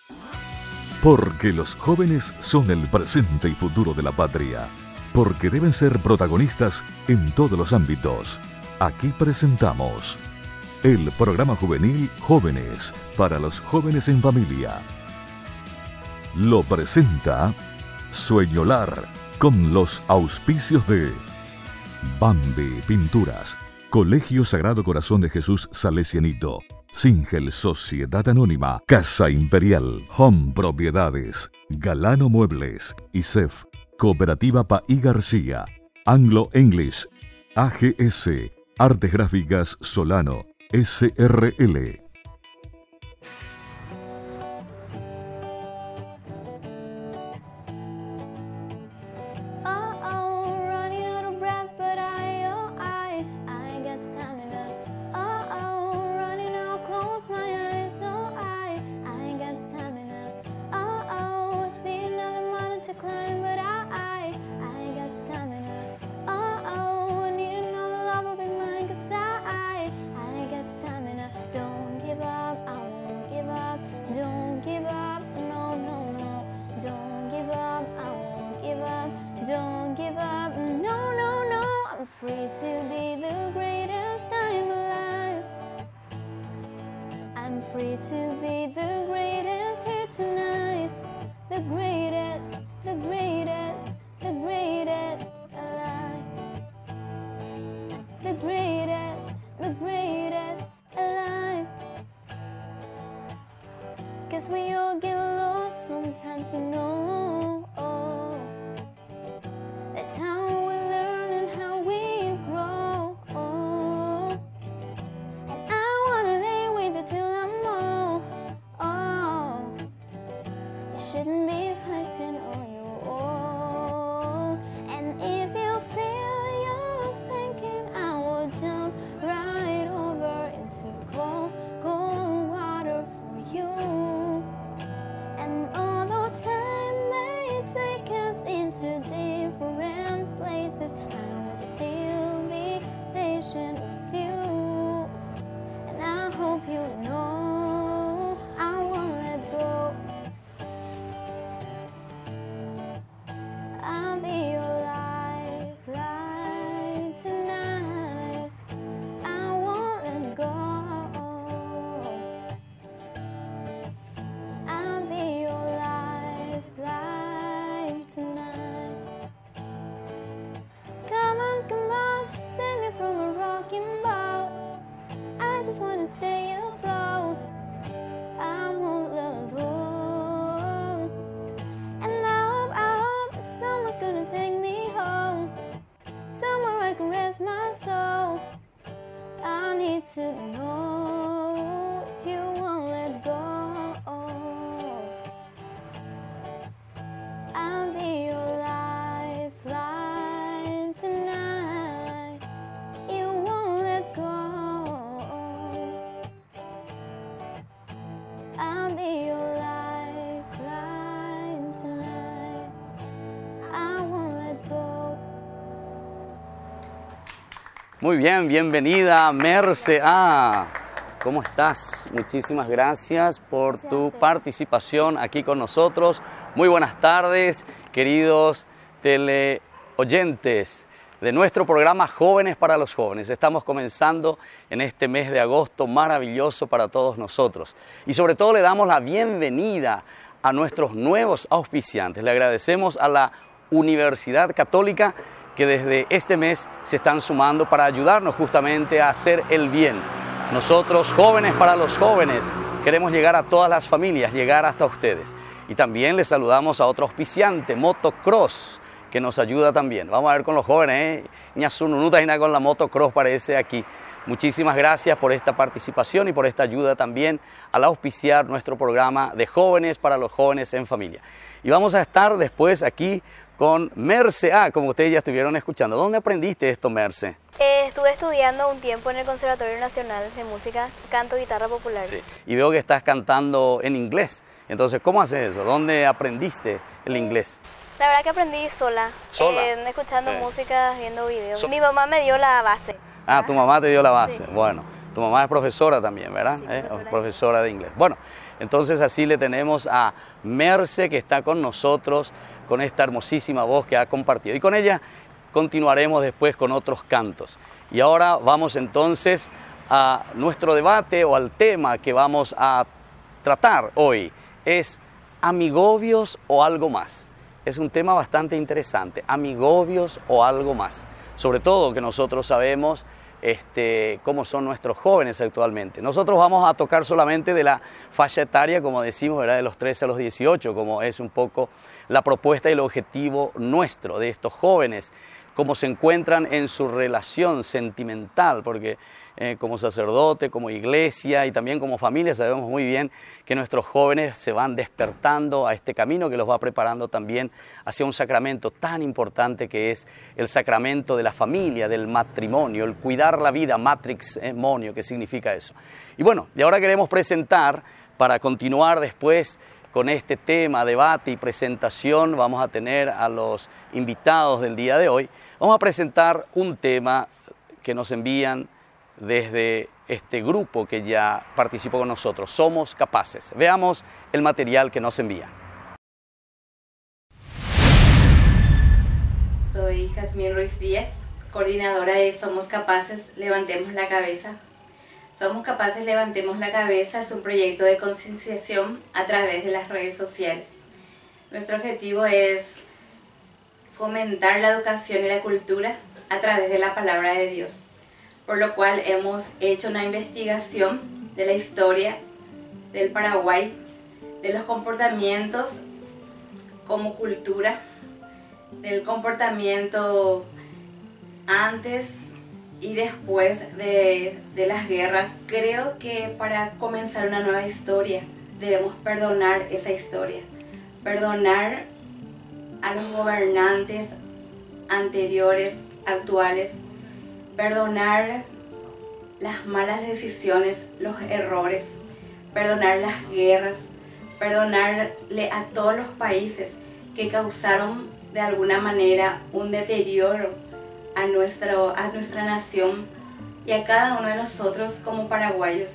Porque los jóvenes son el presente y futuro de la patria. Porque deben ser protagonistas en todos los ámbitos. Aquí presentamos el programa juvenil Jóvenes para los jóvenes en familia. Lo presenta Sueñolar con los auspicios de Bambi Pinturas, Colegio Sagrado Corazón de Jesús Salesianito, Singel Sociedad Anónima, Casa Imperial, Home Propiedades, Galano Muebles, ISEF, Cooperativa Paí García, Anglo English, AGS, Artes Gráficas Solano, SRL. Muy bien, bienvenida Merce. ¿Cómo estás? Muchísimas gracias por tu participación aquí con nosotros. Muy buenas tardes, queridos teleoyentes de nuestro programa Jóvenes para los Jóvenes. Estamos comenzando en este mes de agosto maravilloso para todos nosotros. Y sobre todo le damos la bienvenida a nuestros nuevos auspiciantes. Le agradecemos a la Universidad Católica que desde este mes se están sumando para ayudarnos justamente a hacer el bien. Nosotros, Jóvenes para los Jóvenes, queremos llegar a todas las familias, llegar hasta ustedes. Y también les saludamos a otro auspiciante, Motocross, que nos ayuda también. Vamos a ver con los jóvenes, con la Motocross parece aquí. Muchísimas gracias por esta participación y por esta ayuda también al auspiciar nuestro programa de Jóvenes para los Jóvenes en Familia. Y vamos a estar después aquí con Merce, como ustedes ya estuvieron escuchando. ¿Dónde aprendiste esto, Merce? Estuve estudiando un tiempo en el Conservatorio Nacional de Música, canto y guitarra popular. Sí. Y veo que estás cantando en inglés. Entonces, ¿cómo haces eso? ¿Dónde aprendiste el inglés? La verdad que aprendí sola. Escuchando música, viendo videos. Mi mamá me dio la base. Tu mamá te dio la base. Sí. Bueno, tu mamá es profesora también, ¿verdad? Sí, Profesora de inglés. Bueno, Entonces así le tenemos a Merce, que está con nosotros, con esta hermosísima voz que ha compartido. Y con ella continuaremos después con otros cantos. Y ahora vamos entonces a nuestro debate o al tema que vamos a tratar hoy. Es amigobios o algo más. Es un tema bastante interesante, amigobios o algo más. Sobre todo que nosotros sabemos cómo son nuestros jóvenes actualmente. Nosotros vamos a tocar solamente de la falla etaria, como decimos, ¿verdad? De los 13 a los 18, como es un poco la propuesta y el objetivo nuestro de estos jóvenes, cómo se encuentran en su relación sentimental, porque como sacerdote, como iglesia y también como familia sabemos muy bien que nuestros jóvenes se van despertando a este camino que los va preparando también hacia un sacramento tan importante que es el sacramento de la familia, del matrimonio, el cuidar la vida, matrimonio, ¿qué significa eso? Y bueno, y ahora queremos presentar, para continuar después con este tema, debate y presentación, vamos a tener a los invitados del día de hoy. Vamos a presentar un tema que nos envían desde este grupo que ya participó con nosotros, Somos Capaces. Veamos el material que nos envían. Soy Jazmín Ruiz Díaz, coordinadora de Somos Capaces, Levantemos la Cabeza. Somos Capaces, Levantemos la Cabeza es un proyecto de concienciación a través de las redes sociales. Nuestro objetivo es fomentar la educación y la cultura a través de la palabra de Dios, por lo cual hemos hecho una investigación de la historia del Paraguay, de los comportamientos como cultura, del comportamiento antes y después de las guerras. Creo que para comenzar una nueva historia debemos perdonar esa historia, perdonar a los gobernantes anteriores, actuales, perdonar las malas decisiones, los errores, perdonar las guerras, perdonarle a todos los países que causaron de alguna manera un deterioro a nuestra nación y a cada uno de nosotros como paraguayos.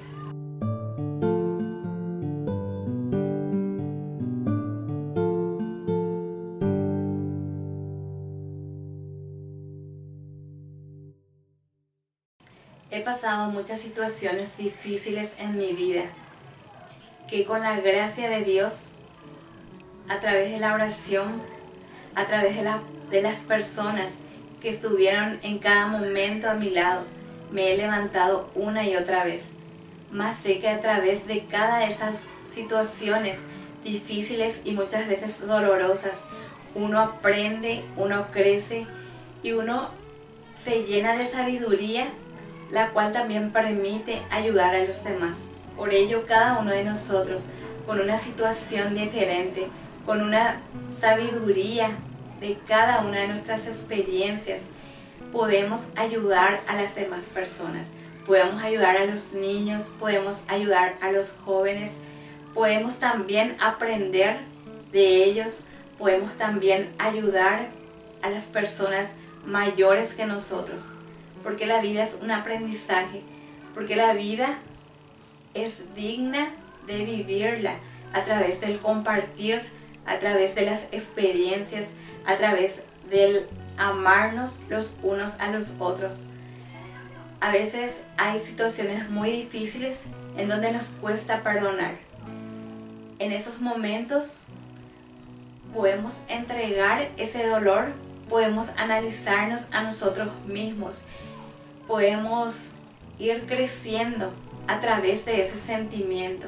He pasado muchas situaciones difíciles en mi vida, que con la gracia de Dios, a través de la oración, a través de las personas que estuvieron en cada momento a mi lado, me he levantado una y otra vez. Más sé que a través de cada de esas situaciones difíciles y muchas veces dolorosas, uno aprende, uno crece y uno se llena de sabiduría, la cual también permite ayudar a los demás. Por ello, cada uno de nosotros, con una situación diferente, con una sabiduría de cada una de nuestras experiencias, podemos ayudar a las demás personas. Podemos ayudar a los niños, podemos ayudar a los jóvenes, podemos también aprender de ellos, podemos también ayudar a las personas mayores que nosotros, porque la vida es un aprendizaje, porque la vida es digna de vivirla a través del compartir, a través de las experiencias, a través del amarnos los unos a los otros. A veces hay situaciones muy difíciles en donde nos cuesta perdonar. En esos momentos podemos entregar ese dolor, podemos analizarnos a nosotros mismos, podemos ir creciendo a través de ese sentimiento.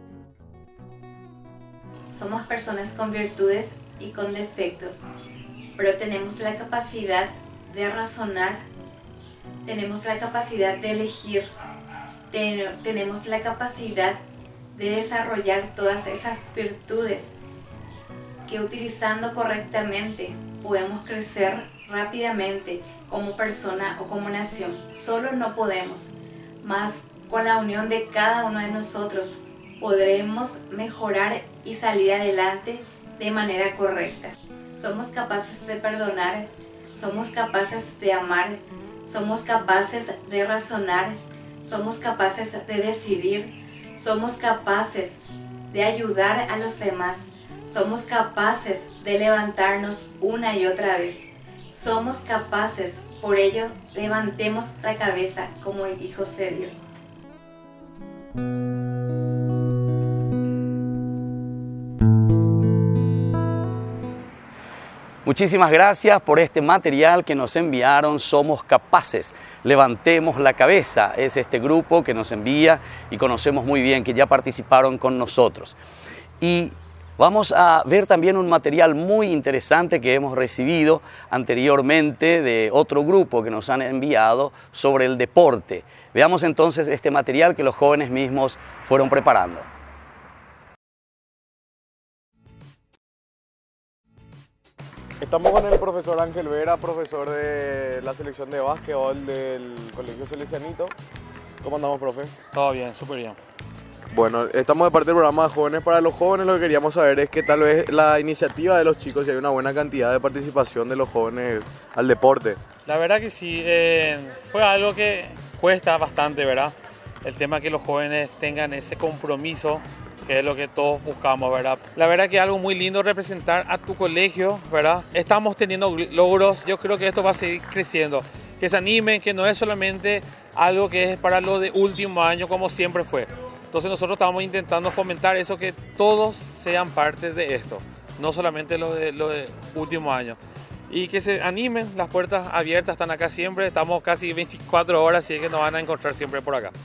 Somos personas con virtudes y con defectos, pero tenemos la capacidad de razonar, tenemos la capacidad de elegir, tenemos la capacidad de desarrollar todas esas virtudes que utilizando correctamente podemos crecer rápidamente como persona o como nación. Solo no podemos, mas con la unión de cada uno de nosotros podremos mejorar y salir adelante de manera correcta. Somos capaces de perdonar, somos capaces de amar, somos capaces de razonar, somos capaces de decidir, somos capaces de ayudar a los demás. Somos capaces de levantarnos una y otra vez. Somos capaces, por ello levantemos la cabeza como hijos de Dios. Muchísimas gracias por este material que nos enviaron. Somos capaces, levantemos la cabeza. Es este grupo que nos envía y conocemos muy bien, que ya participaron con nosotros. Y vamos a ver también un material muy interesante que hemos recibido anteriormente de otro grupo que nos han enviado sobre el deporte. Veamos entonces este material que los jóvenes mismos fueron preparando. Estamos con el profesor Ángel Vera, profesor de la selección de básquetbol del Colegio Salesianito. ¿Cómo andamos, profe? Todo bien, súper bien. Bueno, estamos de parte del programa Jóvenes para los Jóvenes. Lo que queríamos saber es que tal vez la iniciativa de los chicos, si hay una buena cantidad de participación de los jóvenes al deporte. La verdad que sí, fue algo que cuesta bastante, ¿verdad? El tema que los jóvenes tengan ese compromiso, que es lo que todos buscamos, ¿verdad? La verdad que es algo muy lindo representar a tu colegio, ¿verdad? Estamos teniendo logros, yo creo que esto va a seguir creciendo. Que se animen, que no es solamente algo que es para lo de último año como siempre fue. Entonces nosotros estamos intentando fomentar eso, que todos sean parte de esto, no solamente lo de último año. Y que se animen, las puertas abiertas están acá siempre, estamos casi 24 horas, así que nos van a encontrar siempre por acá.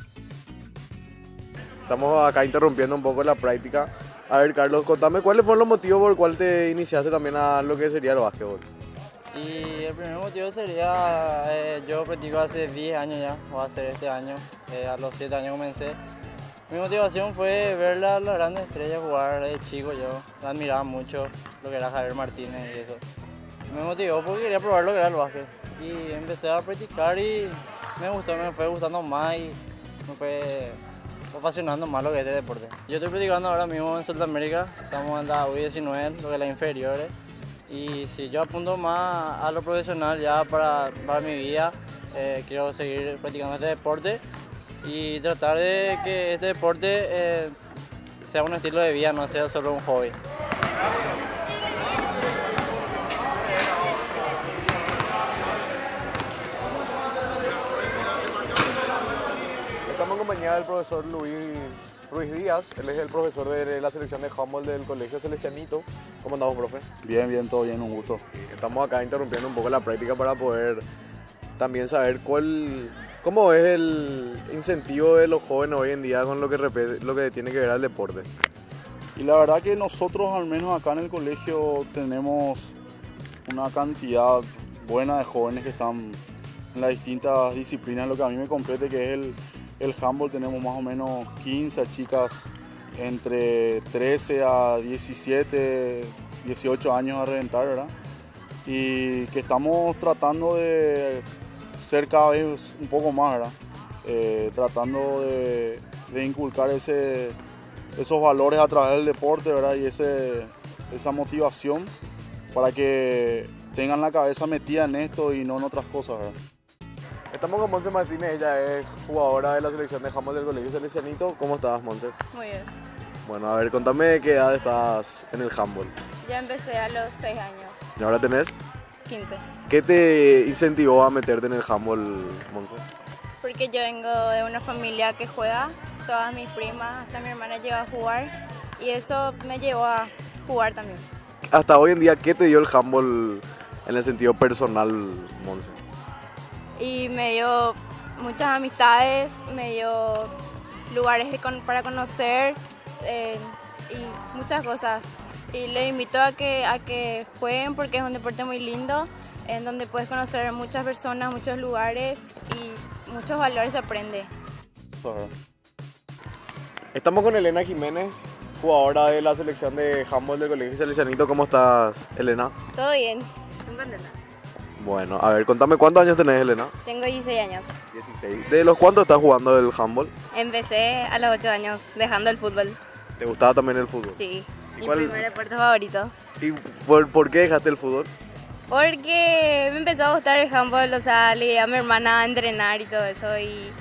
Estamos acá interrumpiendo un poco la práctica. A ver, Carlos, contame cuáles fueron los motivos por el cual te iniciaste también a lo que sería el básquetbol. Y el primer motivo sería, yo practico hace 10 años ya, voy a hacer este año, a los 7 años comencé. Mi motivación fue ver las grandes estrellas jugar de chico, yo admiraba mucho lo que era Javier Martínez y eso. Me motivó porque quería probar lo que era el básquet. Y empecé a practicar y me gustó, me fue gustando más y me fue apasionando más lo que es este deporte. Yo estoy practicando ahora mismo en Sudamérica, estamos en la U19, lo que es las inferiores. Y si yo apunto más a lo profesional ya para mi vida, quiero seguir practicando este deporte y tratar de que este deporte sea un estilo de vida, no sea solo un hobby. Estamos en compañía del profesor Luis Ruiz Díaz, él es el profesor de la selección de handball del Colegio Salesianito. ¿Cómo andamos, profe? Bien, bien, todo bien, un gusto. Estamos acá interrumpiendo un poco la práctica para poder también saber cómo es el incentivo de los jóvenes hoy en día con lo que tiene que ver al deporte. Y la verdad que nosotros, al menos acá en el colegio, tenemos una cantidad buena de jóvenes que están en las distintas disciplinas. Lo que a mí me compete, que es el handball, tenemos más o menos 15 chicas entre 13 a 17, 18 años a reventar, ¿verdad? Y que estamos tratando de ser cada vez un poco más, ¿verdad? Tratando de inculcar esos valores a través del deporte, ¿verdad? Y esa motivación para que tengan la cabeza metida en esto y no en otras cosas, ¿verdad? Estamos con Monse Martínez, ella es jugadora de la selección de handball del Colegio Salesianito. ¿Cómo estás, Monse? Muy bien. Bueno, a ver, contame de qué edad estás en el handball. Yo empecé a los 6 años. ¿Y ahora tenés? 15. ¿Qué te incentivó a meterte en el handball, Monse? Porque yo vengo de una familia que juega, todas mis primas, hasta mi hermana llegó a jugar y eso me llevó a jugar también. Hasta hoy en día, ¿qué te dio el handball en el sentido personal, Monse? Y me dio muchas amistades, me dio lugares para conocer y muchas cosas. Y les invito a que jueguen porque es un deporte muy lindo, en donde puedes conocer muchas personas, muchos lugares y muchos valores se aprende. Estamos con Elena Jiménez, jugadora de la selección de handball del Colegio Salesianito. ¿Cómo estás, Elena? Todo bien, muy contenta. Bueno, a ver, contame, ¿cuántos años tenés, Elena? Tengo 16 años. 16. ¿De los cuántos estás jugando el handball? Empecé a los 8 años dejando el fútbol. ¿Te gustaba también el fútbol? Sí, mi primer deporte favorito. ¿Y por qué dejaste el fútbol? Porque me empezó a gustar el handball, o sea, le iba a mi hermana a entrenar y todo eso y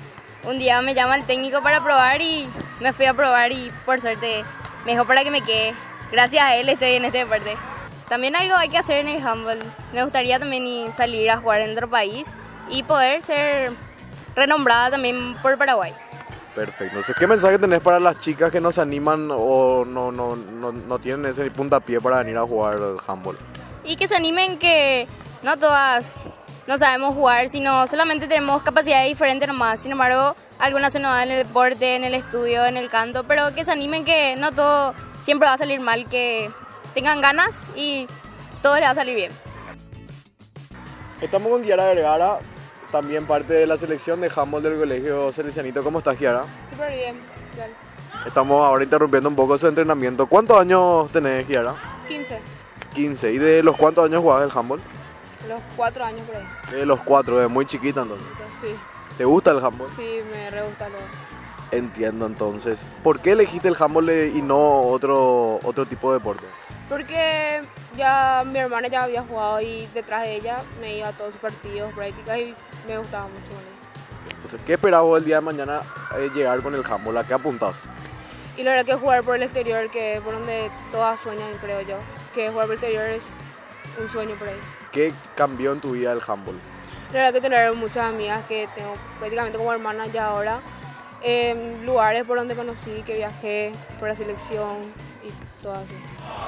un día me llama el técnico para probar y me fui a probar y por suerte me dejó para que me quede. Gracias a él estoy en este deporte. También algo hay que hacer en el handball. Me gustaría también salir a jugar en otro país y poder ser renombrada también por Paraguay. Perfecto. Entonces, ¿qué mensaje tenés para las chicas que no se animan o no tienen ese puntapié para venir a jugar al handball? Y que se animen, que no todas no sabemos jugar, sino solamente tenemos capacidades diferentes nomás. Sin embargo, algunas se nos dan en el deporte, en el estudio, en el canto, pero que se animen, que no todo siempre va a salir mal, que tengan ganas y todo les va a salir bien. Estamos con Kiara Vergara, también parte de la selección de handball del Colegio Salesianito. ¿Cómo estás, Kiara? Súper bien. Estamos ahora interrumpiendo un poco su entrenamiento. ¿Cuántos años tenés, Kiara? 15, 15. ¿Y de los cuántos años jugás el handball? los 4 años por ahí. De los 4, de muy chiquita entonces. Sí, ¿Te gusta el handball? sí, me re gusta lo. Entiendo entonces. ¿Por qué elegiste el handball y no otro tipo de deporte? Porque ya mi hermana ya había jugado y detrás de ella me iba a todos sus partidos, prácticas y me gustaba mucho. Entonces, ¿qué esperabas vos el día de mañana llegar con el handball? ¿A qué apuntás? Y la verdad que jugar por el exterior, que es por donde todas sueñan, creo yo, que jugar por el exterior es un sueño por ahí. ¿Qué cambió en tu vida el handball? La verdad que tener muchas amigas que tengo prácticamente como hermanas ya ahora, lugares por donde conocí, que viajé, por la selección y todo así.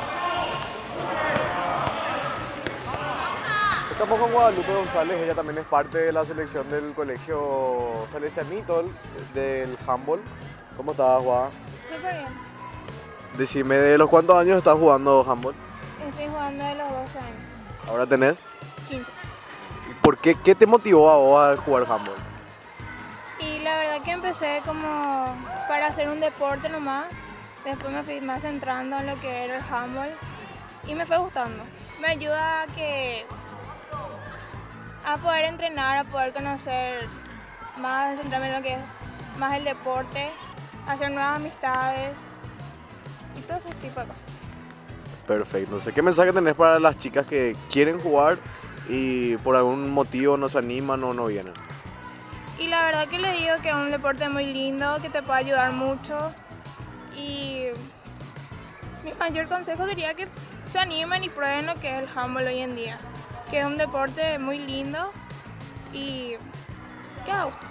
Estamos con Guadalupe González, ella también es parte de la selección del Colegio Salesianito del handball. ¿Cómo estás, Guada? Súper bien. Decime, ¿de los cuántos años estás jugando handball? Estoy jugando de los 12 años. ¿Ahora tenés? 15. ¿Por qué? ¿Qué te motivó a vos a jugar handball? Y la verdad que empecé como para hacer un deporte nomás. Después me fui más centrando en lo que era el handball y me fue gustando. Me ayuda a poder entrenar, a poder conocer más, centrarme en lo que es más el deporte, hacer nuevas amistades y todo ese tipo de cosas. Perfecto. No sé, ¿qué mensaje tenés para las chicas que quieren jugar y por algún motivo no se animan o no vienen? Y la verdad que les digo que es un deporte muy lindo, que te puede ayudar mucho. Y mi mayor consejo sería que se animen y prueben lo que es el handball hoy en día, que es un deporte muy lindo y que da gusto.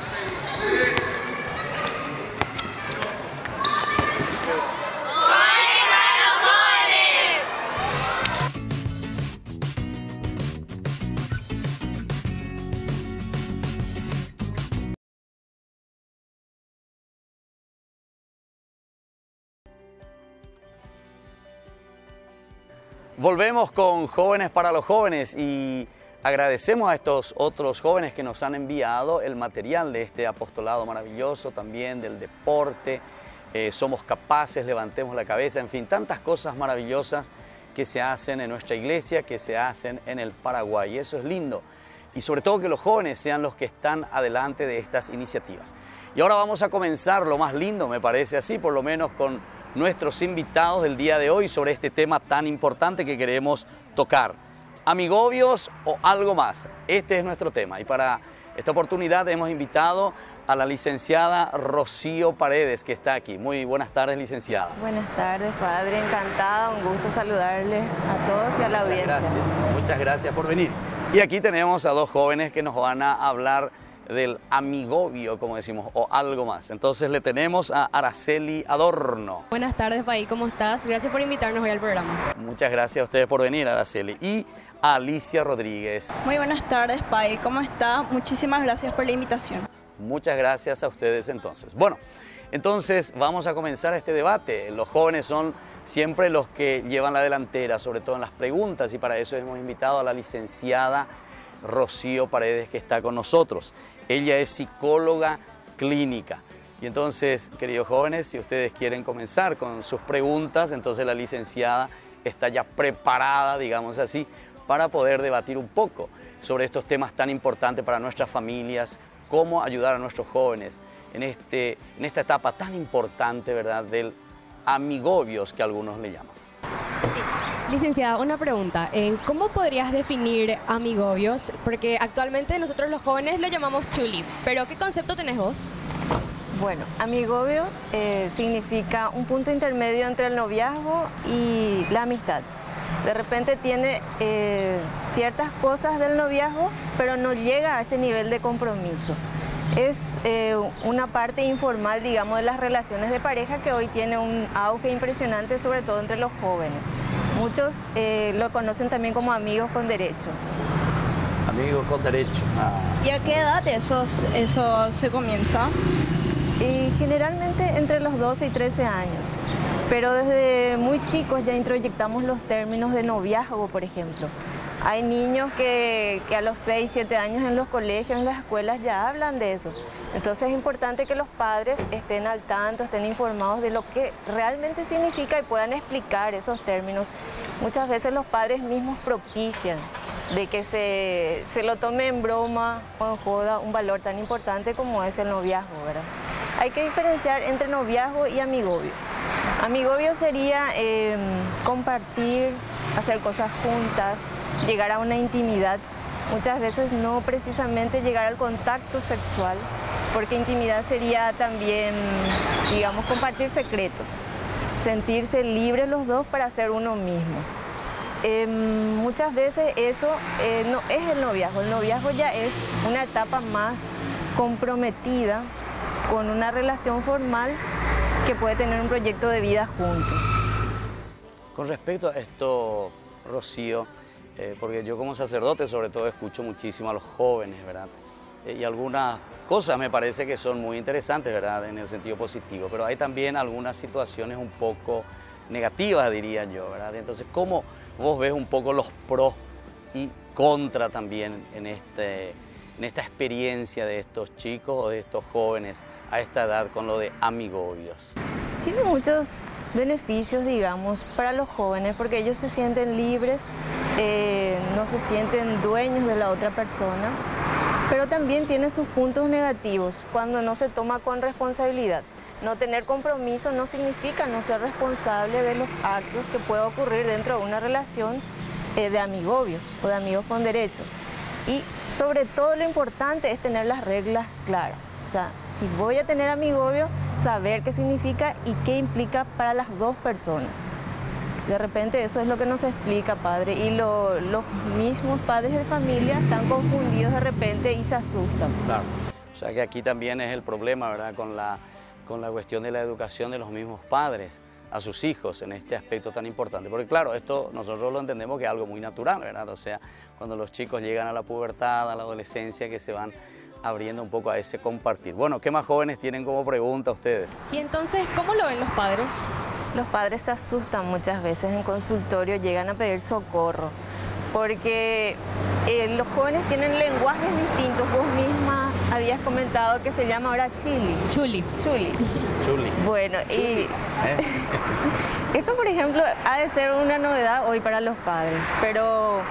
Volvemos con Jóvenes para los Jóvenes y agradecemos a estos otros jóvenes que nos han enviado el material de este apostolado maravilloso, también del deporte. Somos capaces, levantemos la cabeza, en fin, tantas cosas maravillosas que se hacen en nuestra iglesia, que se hacen en el Paraguay. Y eso es lindo. Y sobre todo que los jóvenes sean los que están adelante de estas iniciativas. Y ahora vamos a comenzar lo más lindo, me parece así, por lo menos con nuestros invitados del día de hoy sobre este tema tan importante que queremos tocar. Amigobios o algo más. Este es nuestro tema y para esta oportunidad hemos invitado a la licenciada Rocío Paredes, que está aquí. Muy buenas tardes, licenciada. Buenas tardes, padre. Encantada, un gusto saludarles a todos y a la audiencia. Muchas gracias por venir. Y aquí tenemos a dos jóvenes que nos van a hablar del amigobio, como decimos, o algo más. Entonces le tenemos a Araceli Adorno. Buenas tardes, Paí, ¿cómo estás? Gracias por invitarnos hoy al programa. Muchas gracias a ustedes por venir, Araceli. Y a Alicia Rodríguez. Muy buenas tardes, Paí, ¿cómo está? Muchísimas gracias por la invitación. Muchas gracias a ustedes entonces. Bueno, entonces vamos a comenzar este debate. Los jóvenes son siempre los que llevan la delantera, sobre todo en las preguntas, y para eso hemos invitado a la licenciada Rocío Paredes, que está con nosotros. Ella es psicóloga clínica. Y entonces, queridos jóvenes, si ustedes quieren comenzar con sus preguntas, entonces la licenciada está ya preparada, digamos así, para poder debatir un poco sobre estos temas tan importantes para nuestras familias, cómo ayudar a nuestros jóvenes en esta etapa tan importante, ¿verdad?, del amigobios que algunos le llaman. Licenciada, una pregunta. ¿Cómo podrías definir amigobios? Porque actualmente nosotros los jóvenes lo llamamos chuli, pero ¿qué concepto tenés vos? Bueno, amigobio significa un punto intermedio entre el noviazgo y la amistad. De repente tiene ciertas cosas del noviazgo, pero no llega a ese nivel de compromiso. Es una parte informal, digamos, de las relaciones de pareja que hoy tiene un auge impresionante, sobre todo entre los jóvenes. Muchos lo conocen también como amigos con derecho. Amigos con derecho. ¿Y a qué edad eso se comienza? Generalmente entre los 12 y 13 años. Pero desde muy chicos ya introyectamos los términos de noviazgo, por ejemplo. Hay niños que a los 6, 7 años en los colegios, en las escuelas ya hablan de eso. Entonces es importante que los padres estén al tanto, estén informados de lo que realmente significa y puedan explicar esos términos. Muchas veces los padres mismos propician de que se lo tome en broma o en joda un valor tan importante como es el noviazgo, ¿verdad? Hay que diferenciar entre noviazgo y amigobio. Amigobio sería compartir, hacer cosas juntas, llegar a una intimidad, muchas veces no precisamente llegar al contacto sexual, porque intimidad sería también, digamos, compartir secretos, sentirse libres los dos para ser uno mismo. Muchas veces eso no es el noviazgo ya es una etapa más comprometida con una relación formal que puede tener un proyecto de vida juntos. Con respecto a esto, Rocío, porque yo como sacerdote sobre todo escucho muchísimo a los jóvenes, ¿verdad? Y algunas cosas me parece que son muy interesantes, ¿verdad? En el sentido positivo, pero hay también algunas situaciones un poco negativas, diría yo, ¿verdad? Entonces, ¿cómo vos ves un poco los pros y contra también en esta experiencia de estos chicos o de estos jóvenes a esta edad con lo de amigobios? Tiene muchos beneficios, digamos, para los jóvenes porque ellos se sienten libres, no se sienten dueños de la otra persona, pero también tiene sus puntos negativos cuando no se toma con responsabilidad. No tener compromiso no significa no ser responsable de los actos que pueda ocurrir dentro de una relación de amigobios o de amigos con derecho. Y sobre todo lo importante es tener las reglas claras. O sea, si voy a tener amigobio, saber qué significa y qué implica para las dos personas. De repente eso es lo que nos explica, padre, y los mismos padres de familia están confundidos de repente y se asustan. Claro, o sea que aquí también es el problema, ¿verdad? Con la cuestión de la educación de los mismos padres a sus hijos en este aspecto tan importante. Porque claro, esto nosotros lo entendemos que es algo muy natural, ¿verdad? O sea, cuando los chicos llegan a la pubertad, a la adolescencia, que se van abriendo un poco a ese compartir. Bueno, ¿qué más jóvenes tienen como pregunta ustedes? Y entonces, ¿cómo lo ven los padres? Los padres se asustan muchas veces en consultorio, llegan a pedir socorro, porque los jóvenes tienen lenguajes distintos. Vos misma habías comentado que se llama ahora chuli. Chuli. Bueno, y eso, por ejemplo, ha de ser una novedad hoy para los padres, pero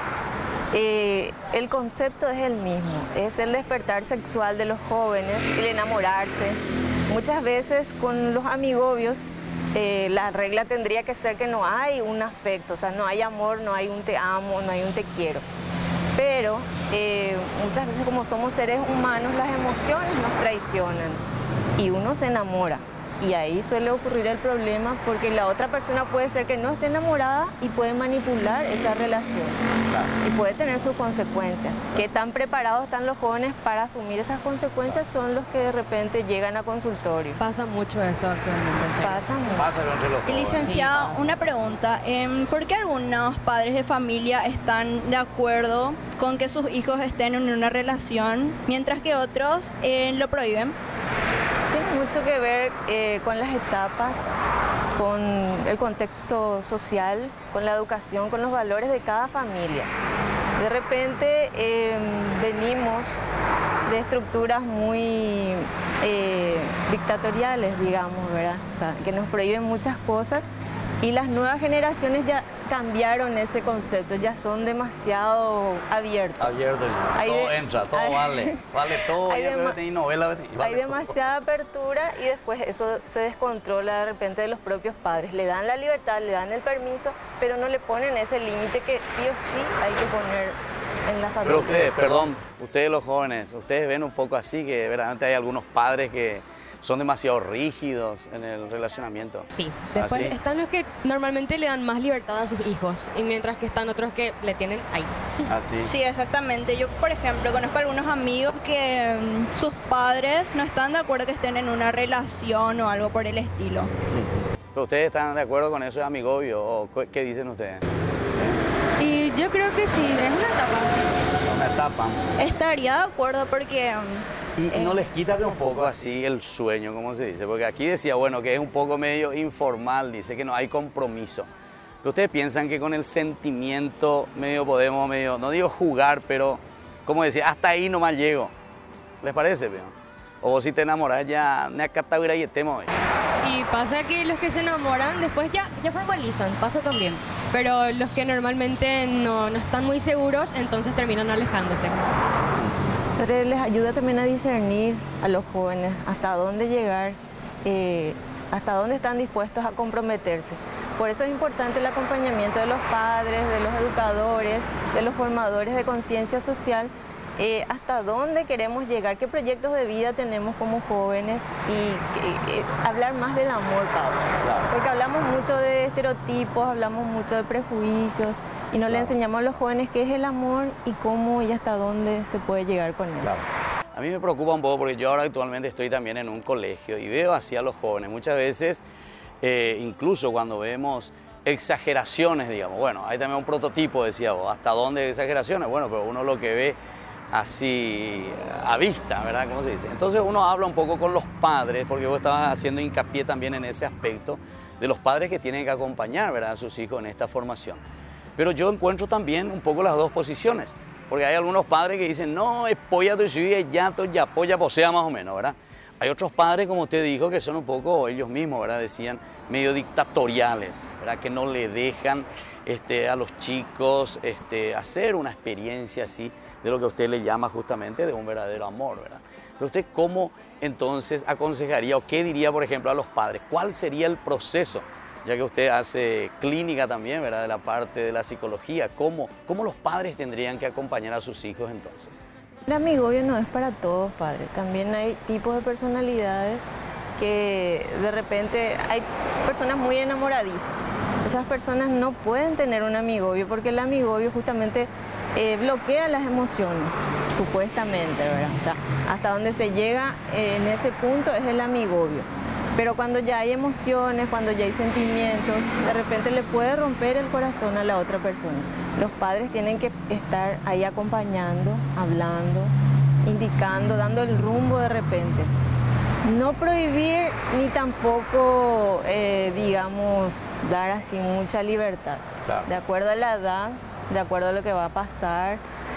el concepto es el mismo, es el despertar sexual de los jóvenes, el enamorarse. Muchas veces con los amigobios la regla tendría que ser que no hay un afecto, o sea, no hay amor, no hay un te amo, no hay un te quiero. Pero muchas veces como somos seres humanos, las emociones nos traicionan y uno se enamora. Y ahí suele ocurrir el problema porque la otra persona puede ser que no esté enamorada y puede manipular esa relación. Claro. Y puede tener sus consecuencias. ¿Qué tan preparados están los jóvenes para asumir esas consecuencias? Son los que de repente llegan a consultorio. Pasa mucho eso actualmente. Pasa mucho. Pasa entre los jóvenes. Y licenciada, una pregunta. ¿Por qué algunos padres de familia están de acuerdo con que sus hijos estén en una relación, mientras que otros lo prohíben? Tiene mucho que ver con las etapas, con el contexto social, con la educación, con los valores de cada familia. De repente venimos de estructuras muy dictatoriales, digamos, ¿verdad? O sea, que nos prohíben muchas cosas Y las nuevas generaciones ya cambiaron ese concepto, ya son demasiado abiertos. Abierto, todo entra, todo vale todo. Hay demasiada apertura y después eso se descontrola de repente de los propios padres. Le dan la libertad, le dan el permiso, pero no le ponen ese límite que sí o sí hay que poner en la familia. Pero ustedes, perdón, ustedes los jóvenes, ustedes ven un poco así que verdaderamente hay algunos padres que son demasiado rígidos en el relacionamiento. Sí, después están los que normalmente le dan más libertad a sus hijos, y mientras que están otros que le tienen ahí. Así. Sí, exactamente. Yo, por ejemplo, conozco algunos amigos que sus padres no están de acuerdo que estén en una relación o algo por el estilo. ¿Pero ustedes están de acuerdo con eso de amigobio o qué dicen ustedes? Y yo creo que sí, es una etapa. Una etapa. Estaría de acuerdo porque... Y no les quita un poco así el sueño, ¿cómo se dice? Porque aquí decía, bueno, que es un poco medio informal, dice que no hay compromiso. Pero ustedes piensan que con el sentimiento medio podemos, no digo jugar, pero, como decía, hasta ahí nomás llego. ¿Les parece, Pio? O vos si te enamorás ya, y estemos. Y pasa que los que se enamoran después ya formalizan, pasa también. Pero los que normalmente no están muy seguros, entonces terminan alejándose. Pero les ayuda también a discernir a los jóvenes hasta dónde llegar, hasta dónde están dispuestos a comprometerse. Por eso es importante el acompañamiento de los padres, de los educadores, de los formadores de conciencia social, hasta dónde queremos llegar, qué proyectos de vida tenemos como jóvenes y hablar más del amor, Pablo. Claro. Porque hablamos mucho de estereotipos, hablamos mucho de prejuicios y no le enseñamos a los jóvenes qué es el amor y cómo y hasta dónde se puede llegar con él. Claro. A mí me preocupa un poco porque yo ahora actualmente estoy también en un colegio y veo así a los jóvenes. Muchas veces, incluso cuando vemos exageraciones, digamos, bueno, hay también un prototipo, decía vos, ¿hasta dónde exageraciones? Bueno, pero uno lo que ve así a vista, ¿verdad? ¿Cómo se dice? Entonces uno habla un poco con los padres, porque vos estabas haciendo hincapié también en ese aspecto de los padres que tienen que acompañar, ¿verdad?, a sus hijos en esta formación. Pero yo encuentro también un poco las dos posiciones, porque hay algunos padres que dicen, no, apoya tu hijo, ya apoya, posea más o menos, ¿verdad? Hay otros padres, como usted dijo, que son un poco ellos mismos, ¿verdad?, decían, medio dictatoriales, ¿verdad?, que no le dejan a los chicos hacer una experiencia así de lo que usted le llama justamente de un verdadero amor, ¿verdad? Pero usted, ¿cómo entonces aconsejaría o qué diría, por ejemplo, a los padres? ¿Cuál sería el proceso? Ya que usted hace clínica también, ¿verdad?, de la parte de la psicología. ¿Cómo los padres tendrían que acompañar a sus hijos entonces? El amigobio no es para todos, padre. También hay tipos de personalidades que de repente hay personas muy enamoradizas. Esas personas no pueden tener un amigobio porque el amigobio justamente bloquea las emociones, supuestamente, ¿verdad? O sea, hasta donde se llega en ese punto es el amigobio. Pero cuando ya hay emociones, cuando ya hay sentimientos, de repente le puede romper el corazón a la otra persona. Los padres tienen que estar ahí acompañando, hablando, indicando, dando el rumbo de repente. No prohibir ni tampoco, digamos, dar así mucha libertad. Claro. De acuerdo a la edad, de acuerdo a lo que va a pasar.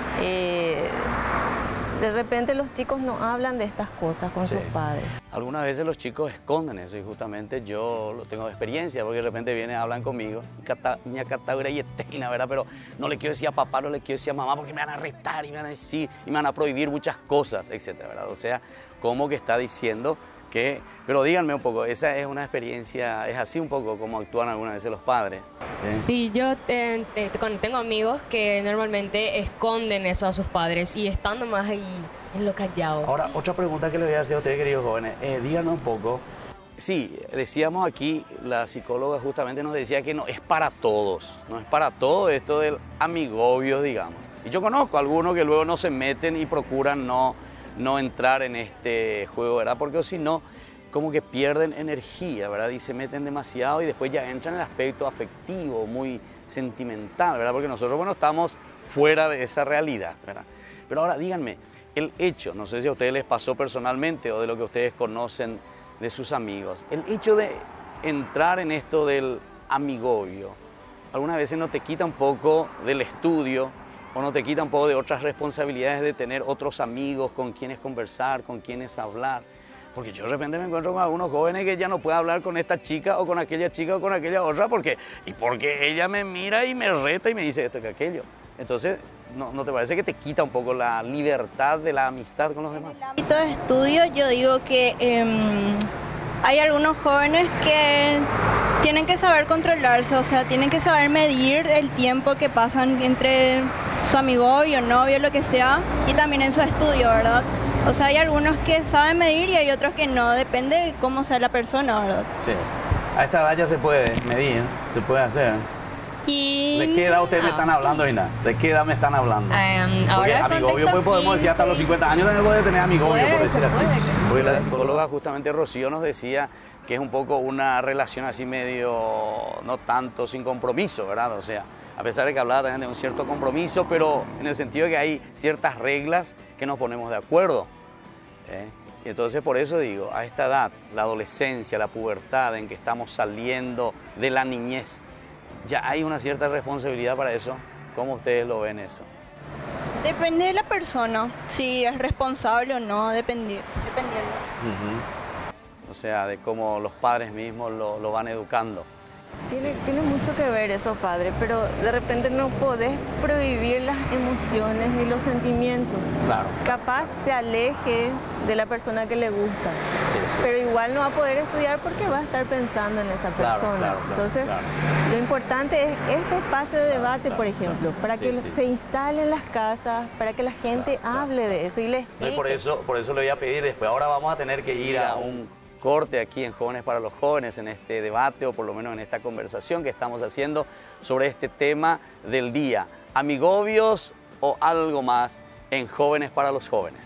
De repente los chicos no hablan de estas cosas con sus padres. Algunas veces los chicos esconden eso y justamente yo lo tengo de experiencia porque de repente vienen, hablan conmigo, ¿verdad? Pero no le quiero decir a papá, no le quiero decir a mamá porque me van a retar y me van a decir y me van a prohibir muchas cosas, etcétera, ¿verdad? O sea, como que está diciendo que... Pero díganme un poco, esa es una experiencia, es así un poco como actúan algunas veces los padres. Sí, yo tengo amigos que normalmente esconden eso a sus padres y están nomás ahí en lo callado. Ahora, otra pregunta que le voy a hacer a ustedes, queridos jóvenes, díganme un poco. Sí, decíamos aquí, la psicóloga justamente nos decía que no es para todos, no es para todo esto del amigobio, digamos. Y yo conozco a algunos que luego no se meten y procuran no entrar en este juego, ¿verdad? Porque si no, como que pierden energía, ¿verdad? Y se meten demasiado y después ya entran en el aspecto afectivo, muy sentimental, ¿verdad? Porque nosotros, bueno, estamos fuera de esa realidad, ¿verdad? Pero ahora díganme, el hecho, no sé si a ustedes les pasó personalmente o de lo que ustedes conocen de sus amigos, el hecho de entrar en esto del amigobio, algunas veces no te quita un poco del estudio o no te quita un poco de otras responsabilidades de tener otros amigos con quienes conversar, con quienes hablar. Porque yo de repente me encuentro con algunos jóvenes que ya no pueden hablar con esta chica o con aquella otra porque ella me mira y me reta y me dice esto que aquello. Entonces, ¿no te parece que te quita un poco la libertad de la amistad con los demás? En el ámbito de estudio yo digo que hay algunos jóvenes que tienen que saber controlarse, o sea, tienen que saber medir el tiempo que pasan entre su amigovio, novio, lo que sea, y también en su estudio, ¿verdad? O sea, hay algunos que saben medir y hay otros que no, depende de cómo sea la persona, ¿verdad? Sí. A esta edad ya se puede medir, se puede hacer. Y... ¿De qué edad ustedes me están hablando, Ina? ¿De qué edad me están hablando? Porque ahora amigobio pues, podemos decir hasta los 50 años también puede tener amigobio, por decir así. Porque la psicóloga justamente Rocío nos decía que es un poco una relación así medio, no tanto sin compromiso, ¿verdad? O sea, a pesar de que hablaba también de un cierto compromiso, pero en el sentido de que hay ciertas reglas que nos ponemos de acuerdo. Y entonces por eso digo, a esta edad, la adolescencia, la pubertad en que estamos saliendo de la niñez, ya hay una cierta responsabilidad para eso. ¿Cómo ustedes lo ven eso? Depende de la persona, si es responsable o no, dependiendo. O sea, de cómo los padres mismos lo van educando. Tiene mucho que ver eso, padre, pero de repente no podés prohibir las emociones ni los sentimientos. Claro. Capaz se aleje de la persona que le gusta, pero igual no va a poder estudiar porque va a estar pensando en esa persona. Entonces, lo importante es este espacio de debate, por ejemplo, para que se instale en las casas, para que la gente hable de eso y les explique. Por eso le voy a pedir después. Ahora vamos a tener que ir a un corte aquí en Jóvenes para los Jóvenes, en este debate o por lo menos en esta conversación que estamos haciendo sobre este tema del día. Amigobios o algo más en Jóvenes para los Jóvenes.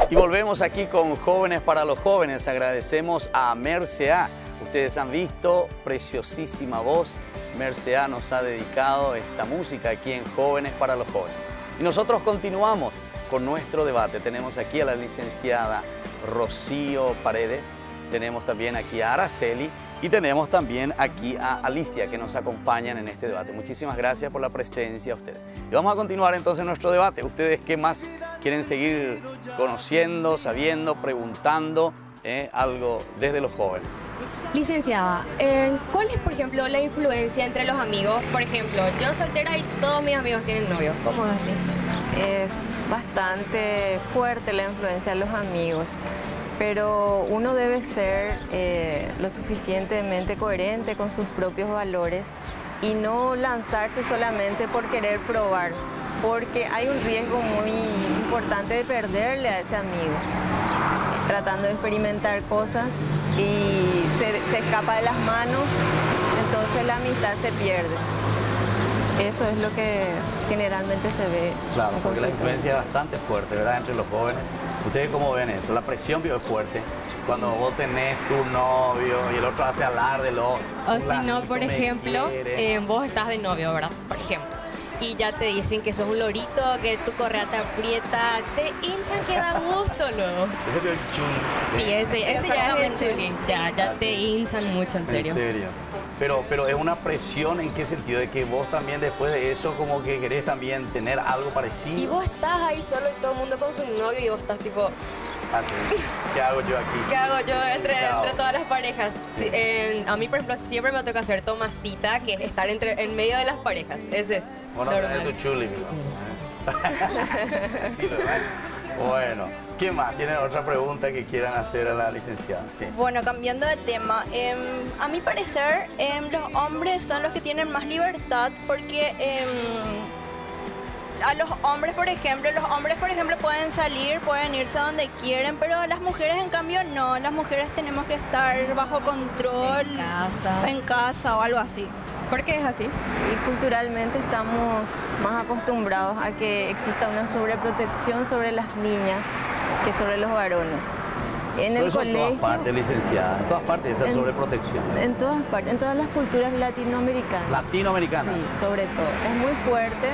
Y volvemos aquí con Jóvenes para los Jóvenes. Agradecemos a Merce A. Ustedes han visto, preciosísima voz. Merce A nos ha dedicado esta música aquí en Jóvenes para los Jóvenes. Y nosotros continuamos con nuestro debate. Tenemos aquí a la licenciada Rocío Paredes, tenemos también aquí a Araceli y tenemos también aquí a Alicia, que nos acompañan en este debate. Muchísimas gracias por la presencia a ustedes. Y vamos a continuar entonces nuestro debate. ¿Ustedes qué más quieren seguir conociendo, sabiendo, preguntando algo desde los jóvenes? Licenciada, ¿cuál es, por ejemplo, la influencia entre los amigos? Por ejemplo, yo soltera y todos mis amigos tienen novio. ¿Cómo es así? Es bastante fuerte la influencia de los amigos, pero uno debe ser lo suficientemente coherente con sus propios valores y no lanzarse solamente por querer probar, porque hay un riesgo muy importante de perderle a ese amigo, tratando de experimentar cosas y se escapa de las manos, entonces la amistad se pierde. Eso es lo que generalmente se ve. Claro, porque la influencia es bastante fuerte, ¿verdad?, entre los jóvenes. ¿Ustedes cómo ven eso? La presión es fuerte. Cuando vos tenés tu novio y el otro hace alárdelo. O si no, por ejemplo, vos estás de novio, ¿verdad? Por ejemplo. Y ya te dicen que sos un lorito, que tu correa te aprieta, te hinchan, que da gusto luego. Ese es el chuli. Sí, ese ya es el chuli. Ya te hinchan mucho, en serio. En serio. Pero es una presión, ¿en qué sentido? De que vos también después de eso como que querés también tener algo parecido. Y vos estás ahí solo y todo el mundo con su novio y vos estás tipo... Así. ¿Qué hago yo aquí? ¿Qué hago yo entre todas las parejas? Sí, a mí, por ejemplo, siempre me toca hacer tomasita, que es estar en medio de las parejas. Ese. Bueno, tenés tu chuli, amigo. Bueno, ¿qué más? ¿Tienen otra pregunta que quieran hacer a la licenciada? Sí. Bueno, cambiando de tema, a mi parecer los hombres son los que tienen más libertad porque a los hombres, por ejemplo, pueden salir, pueden irse a donde quieren, pero las mujeres en cambio no, las mujeres tenemos que estar bajo control en casa o algo así. ¿Por qué es así? Y culturalmente estamos más acostumbrados a que exista una sobreprotección sobre las niñas que sobre los varones. En el colegio, en todas partes, licenciada, en todas partes esa sobreprotección. En todas partes, en todas las culturas latinoamericanas. Latinoamericanas. Sí, sobre todo. Es muy fuerte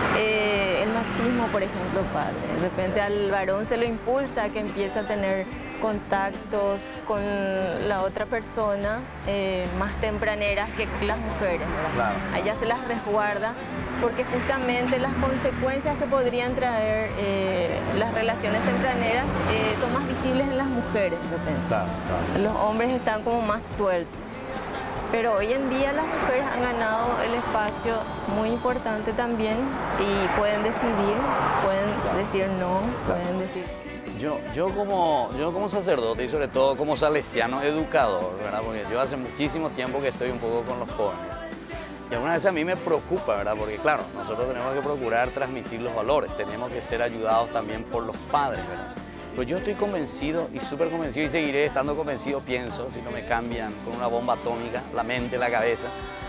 el machismo, por ejemplo, padre. De repente al varón se lo impulsa a que empiece a tener contactos con la otra persona más tempraneras que las mujeres, ¿verdad? Claro. A ellas se las resguarda porque justamente las consecuencias que podrían traer las relaciones tempraneras son más visibles en las mujeres, de repente. Claro. Los hombres están como más sueltos. Pero hoy en día las mujeres han ganado el espacio muy importante también y pueden decidir, pueden decir no, pueden decir... Yo como sacerdote y sobre todo como salesiano educador, ¿verdad? Porque yo hace muchísimo tiempo que estoy un poco con los jóvenes. Y algunas veces a mí me preocupa, ¿verdad? Porque claro, nosotros tenemos que procurar transmitir los valores, tenemos que ser ayudados también por los padres, ¿verdad? Pero yo estoy convencido y súper convencido y seguiré estando convencido, pienso, si no me cambian con una bomba atómica, la mente, la cabeza,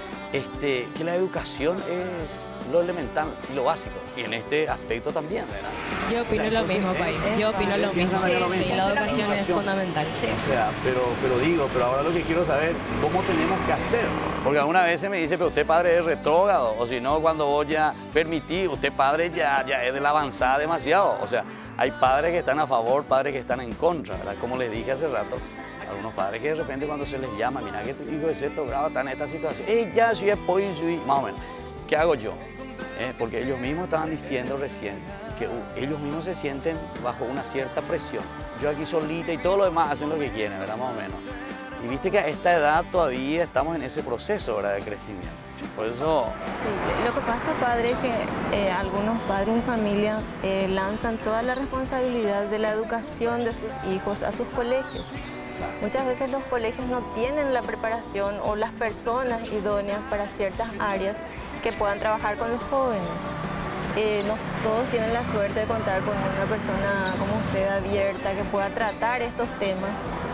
que la educación es lo elemental y lo básico. Y en este aspecto también, ¿verdad? Yo opino lo mismo, país. Yo opino lo mismo. Sí, la educación es fundamental. Sí. O sea, pero ahora lo que quiero saber, ¿cómo tenemos que hacer? Porque alguna vez me dice, pero usted padre es retrógrado, o si no, cuando vos ya permitís, usted padre ya es de la avanzada demasiado. O sea, hay padres que están a favor, padres que están en contra, ¿verdad? Como les dije hace rato, algunos padres que de repente cuando se les llama, mira que tu hijo de sexto grado está en esta situación, ya si es más o menos, ¿qué hago yo? Porque ellos mismos estaban diciendo recién que ellos mismos se sienten bajo una cierta presión. Yo aquí solita y todo lo demás hacen lo que quieren, ¿verdad? Más o menos. Y viste que a esta edad todavía estamos en ese proceso, ¿verdad?, de crecimiento. Por eso... Sí, lo que pasa, padre, es que algunos padres de familia lanzan toda la responsabilidad de la educación de sus hijos a sus colegios. Muchas veces los colegios no tienen la preparación o las personas idóneas para ciertas áreas que puedan trabajar con los jóvenes. No todos tienen la suerte de contar con una persona como usted abierta que pueda tratar estos temas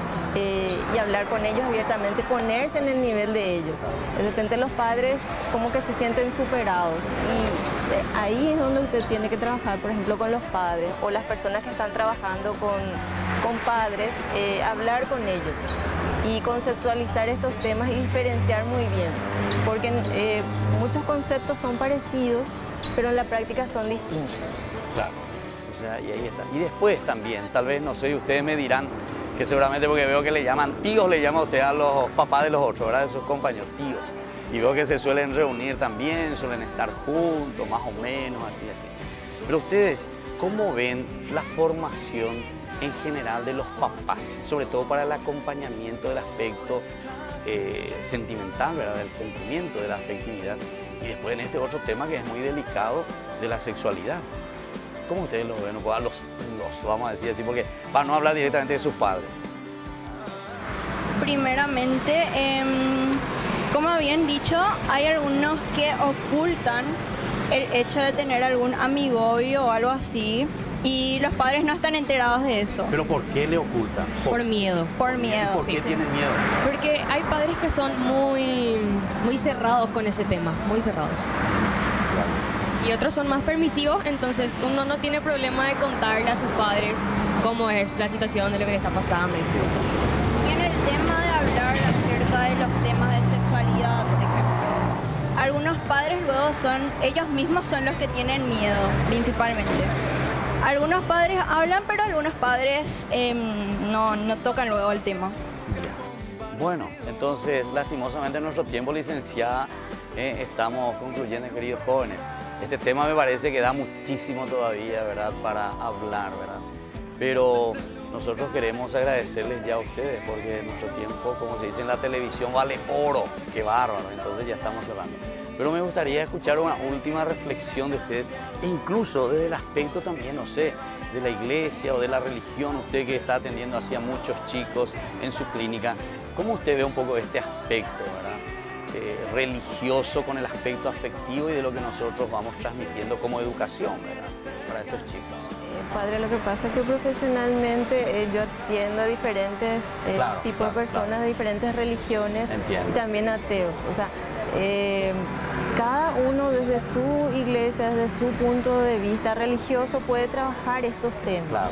y hablar con ellos abiertamente, ponerse en el nivel de ellos. De repente los padres como que se sienten superados Ahí es donde usted tiene que trabajar, por ejemplo, con los padres o las personas que están trabajando con padres, hablar con ellos y conceptualizar estos temas y diferenciar muy bien, porque muchos conceptos son parecidos, pero en la práctica son distintos. Claro, o sea, y ahí está. Y después también, tal vez, no sé, ustedes me dirán que seguramente, porque veo que le llaman tíos, le llama a usted a los papás de los otros, ¿verdad? De sus compañeros, tíos. Y veo que se suelen reunir también, suelen estar juntos, más o menos, así. Pero ustedes, ¿cómo ven la formación en general de los papás? Sobre todo para el acompañamiento del aspecto sentimental, ¿verdad? Del sentimiento, de la afectividad. Y después en este otro tema que es muy delicado, de la sexualidad. ¿Cómo ustedes lo ven? Los vamos a decir así, porque para no hablar directamente de sus padres. Primeramente, como habían dicho, hay algunos que ocultan el hecho de tener algún amigovio o algo así y los padres no están enterados de eso. ¿Pero por qué le ocultan? Por miedo. Por miedo. ¿Por qué tienen miedo? Porque hay padres que son muy cerrados con ese tema, muy cerrados. Y otros son más permisivos, entonces uno no tiene problema de contarle a sus padres cómo es la situación de lo que le está pasando y cosas así. Y en el tema de hablar acerca de los temas de sexualidad, por ejemplo, algunos padres luego ellos mismos son los que tienen miedo, principalmente. Algunos padres hablan, pero algunos padres no tocan luego el tema. Bueno, entonces, lastimosamente en nuestro tiempo, licenciada, estamos concluyendo, queridos jóvenes. Este tema me parece que da muchísimo todavía, ¿verdad?, para hablar, ¿verdad? Pero nosotros queremos agradecerles ya a ustedes, porque nuestro tiempo, como se dice en la televisión, vale oro. ¡Qué bárbaro! Entonces ya estamos cerrando. Pero me gustaría escuchar una última reflexión de ustedes, e incluso desde el aspecto también, no sé, de la iglesia o de la religión, usted que está atendiendo así a muchos chicos en su clínica, ¿cómo usted ve un poco este aspecto, ¿verdad?, religioso con el aspecto afectivo y de lo que nosotros vamos transmitiendo como educación, ¿verdad?, para estos chicos? Padre, lo que pasa es que profesionalmente yo atiendo a diferentes tipos de personas de diferentes religiones. Entiendo. Y también ateos. O sea, cada uno desde su iglesia, desde su punto de vista religioso puede trabajar estos temas. Claro.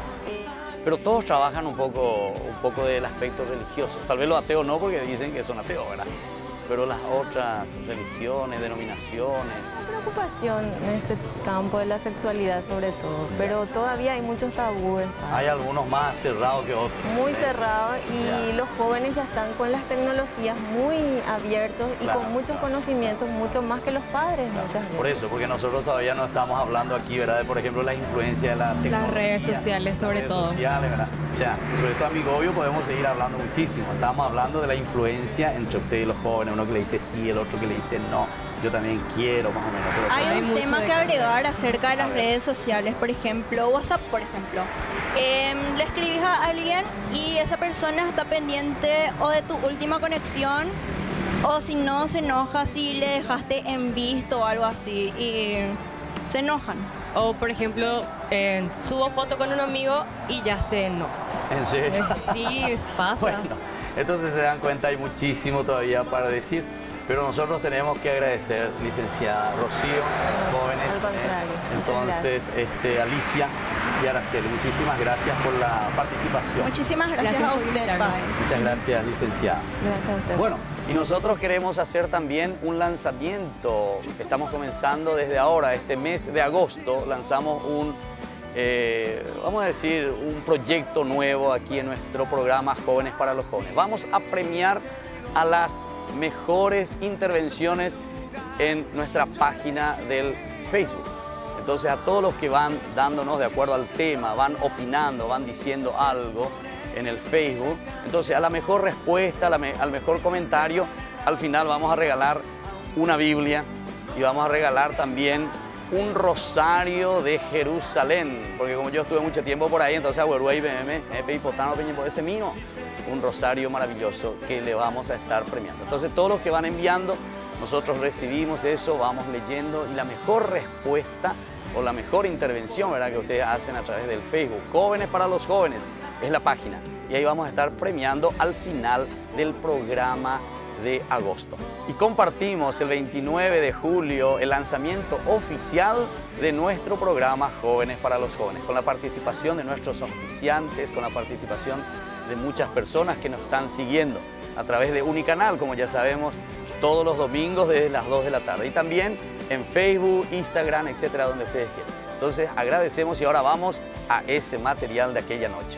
Pero todos trabajan un poco del aspecto religioso. Tal vez los ateos no, porque dicen que son ateos, ¿verdad? Pero las otras religiones, denominaciones. Hay preocupación en este campo de la sexualidad sobre todo, pero todavía hay muchos tabúes. Hay algunos más cerrados que otros. Muy cerrados y los jóvenes ya están con las tecnologías muy abiertos y con muchos conocimientos, mucho más que los padres muchas veces. Por eso, porque nosotros todavía no estamos hablando aquí, ¿verdad?, de, por ejemplo, la influencia de la tecnología. Las redes sociales sobre todo. ¿Verdad? O sea, sobre todo amigobio podemos seguir hablando muchísimo. Estamos hablando de la influencia entre ustedes y los jóvenes, uno que le dice sí, el otro que le dice no. Yo también quiero, más o menos. Pero hay un tema que agregar acerca de las redes sociales, por ejemplo, WhatsApp, por ejemplo. Le escribís a alguien y esa persona está pendiente o de tu última conexión, o si no, se enoja si le dejaste en visto o algo así, y se enojan. O, por ejemplo, subo foto con un amigo y ya se enoja. ¿En serio? Sí, pasa. Bueno, entonces se dan cuenta, hay muchísimo todavía para decir. Pero nosotros tenemos que agradecer, licenciada Rocío, jóvenes. Al contrario. Entonces, Alicia y Araceli, muchísimas gracias por la participación. Muchísimas gracias a usted, padre. Muchas gracias, licenciada. Gracias a usted. Bueno, y nosotros queremos hacer también un lanzamiento. Estamos comenzando desde ahora, este mes de agosto, lanzamos vamos a decir, un proyecto nuevo aquí en nuestro programa Jóvenes para los Jóvenes. Vamos a premiar a las mejores intervenciones en nuestra página del Facebook. Entonces, a todos los que van dándonos de acuerdo al tema, van opinando, van diciendo algo en el Facebook, entonces a la mejor respuesta, al mejor comentario, al final vamos a regalar una Biblia y vamos a regalar también un rosario de Jerusalén, porque como yo estuve mucho tiempo por ahí, entonces a ese mismo, un rosario maravilloso que le vamos a estar premiando. Entonces todos los que van enviando, nosotros recibimos eso, vamos leyendo, y la mejor respuesta o la mejor intervención, ¿verdad?, que ustedes hacen a través del Facebook, Jóvenes para los Jóvenes, es la página, y ahí vamos a estar premiando al final del programa de agosto. Y compartimos el 29 de julio el lanzamiento oficial de nuestro programa Jóvenes para los Jóvenes, con la participación de nuestros auspiciantes, con la participación de muchas personas que nos están siguiendo a través de Unicanal, como ya sabemos, todos los domingos desde las 2 de la tarde. Y también en Facebook, Instagram, etcétera, donde ustedes quieran. Entonces agradecemos y ahora vamos a ese material de aquella noche.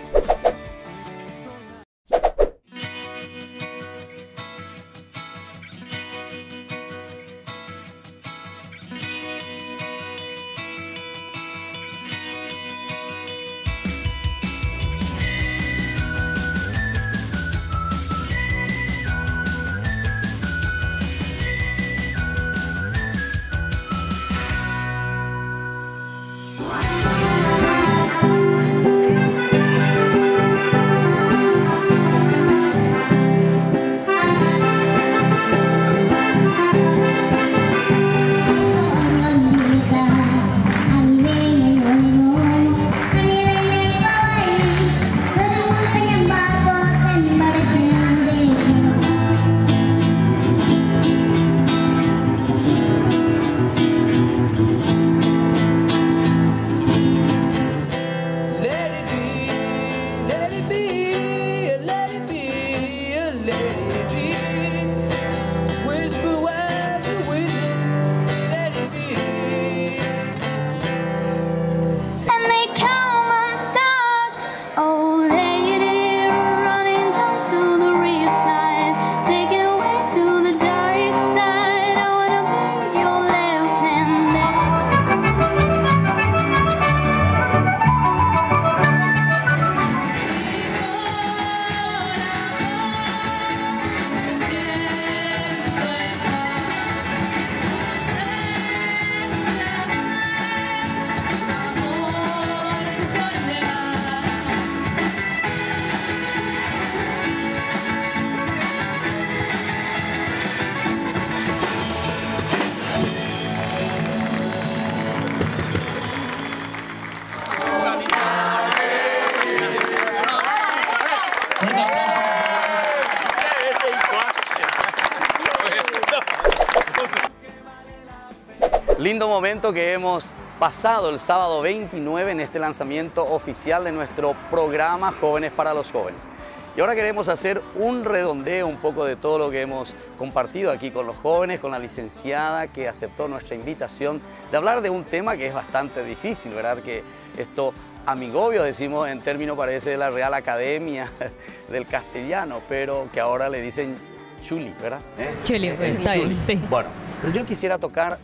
Lindo momento que hemos pasado el sábado 29 en este lanzamiento oficial de nuestro programa Jóvenes para los Jóvenes. Y ahora queremos hacer un redondeo un poco de todo lo que hemos compartido aquí con los jóvenes, con la licenciada que aceptó nuestra invitación de hablar de un tema que es bastante difícil, ¿verdad? Que esto amigobio, decimos en términos parece de la Real Academia del Castellano, pero que ahora le dicen chuli, ¿verdad? Chuli, pues, está bien, sí. Bueno, pero yo quisiera tocar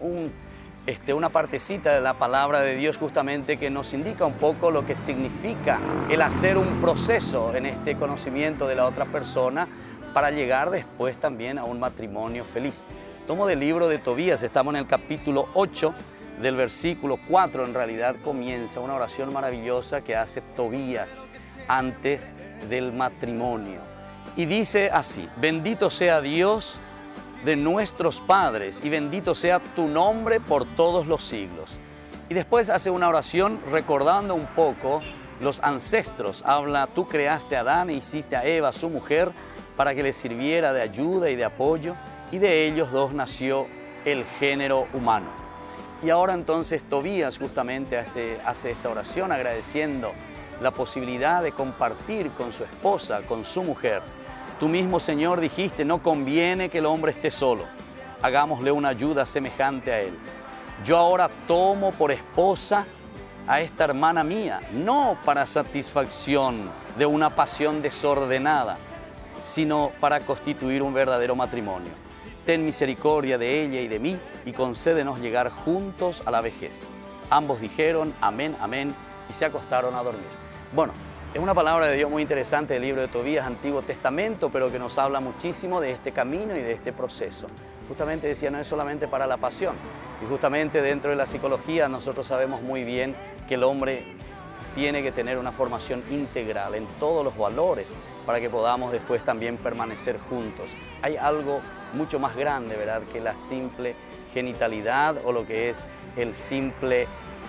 una partecita de la palabra de Dios justamente que nos indica un poco lo que significa el hacer un proceso en este conocimiento de la otra persona para llegar después también a un matrimonio feliz. Tomo del libro de Tobías, estamos en el capítulo 8 del versículo 4, en realidad comienza una oración maravillosa que hace Tobías antes del matrimonio. Y dice así: bendito sea Dios de nuestros padres y bendito sea tu nombre por todos los siglos. Y después hace una oración recordando un poco los ancestros. Habla: tú creaste a Adán e hiciste a Eva, su mujer, para que le sirviera de ayuda y de apoyo, y de ellos dos nació el género humano. Y ahora entonces Tobías justamente hace esta oración agradeciendo la posibilidad de compartir con su esposa, con su mujer. Tú mismo, Señor, dijiste, no conviene que el hombre esté solo. Hagámosle una ayuda semejante a él. Yo ahora tomo por esposa a esta hermana mía, no para satisfacción de una pasión desordenada, sino para constituir un verdadero matrimonio. Ten misericordia de ella y de mí y concédenos llegar juntos a la vejez. Ambos dijeron amén, amén, y se acostaron a dormir. Bueno, es una palabra de Dios muy interesante del libro de Tobías, Antiguo Testamento, pero que nos habla muchísimo de este camino y de este proceso. Justamente decía, no es solamente para la pasión. Y justamente dentro de la psicología nosotros sabemos muy bien que el hombre tiene que tener una formación integral en todos los valores para que podamos después también permanecer juntos. Hay algo mucho más grande, ¿verdad?, que la simple genitalidad o lo que es el simple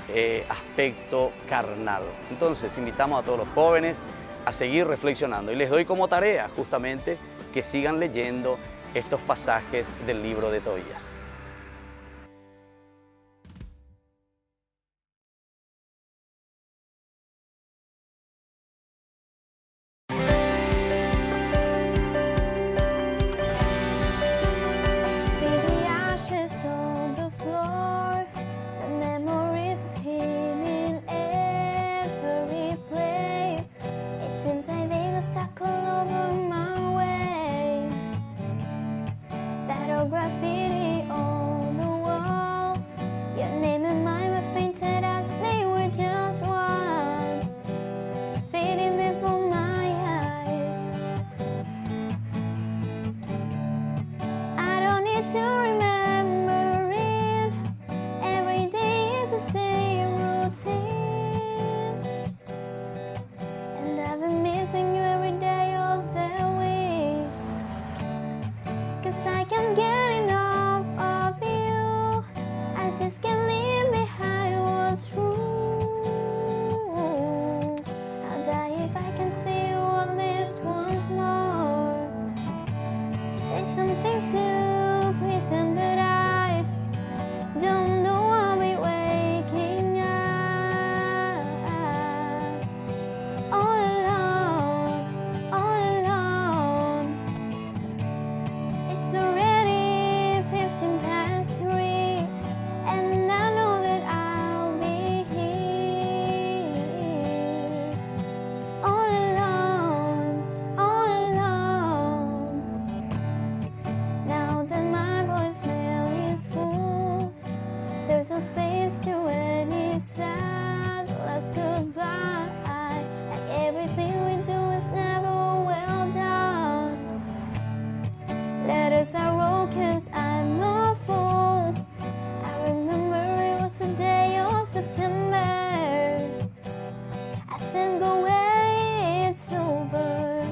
aspecto carnal. Entonces invitamos a todos los jóvenes a seguir reflexionando y les doy como tarea justamente que sigan leyendo estos pasajes del libro de Tobías. Graffiti on the wall, your name and mine were painted as they were just one, fading before my eyes. I don't need to remember it, every day is the same routine, and I've been missing you every day of the week, 'cause I can't get enough of you, I just can't leave behind what's true. I'll die if I can see you at least once more. It's something to pretend that I don't know I'll be waking up all alone, all alone. It's already 15 past 3, and I know that I'll be here all alone, all alone. Now that my voicemail is full, there's no space to any sad last goodbye. Like everything we do is never well done. Letters are wrong 'cause I'm a fool. I remember it was the day of September. I said go away, it's over,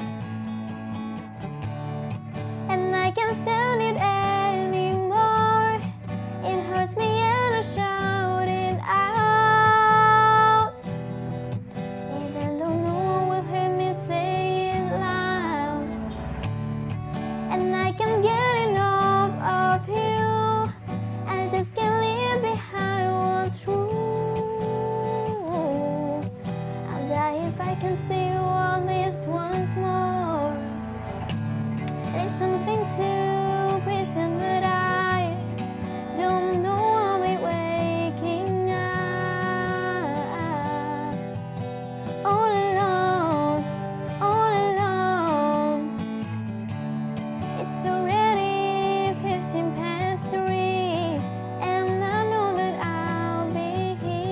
and I can't stand it anymore. It hurts me and I shout it out, even though no one will hear me say it loud. And I can't get enough of you, I just can't leave behind what's true. I'll die if I can see you at least once more. It's something to pretend that I don't know I'll be waking up all alone, all alone. It's already 15 past 3, and I know that I'll be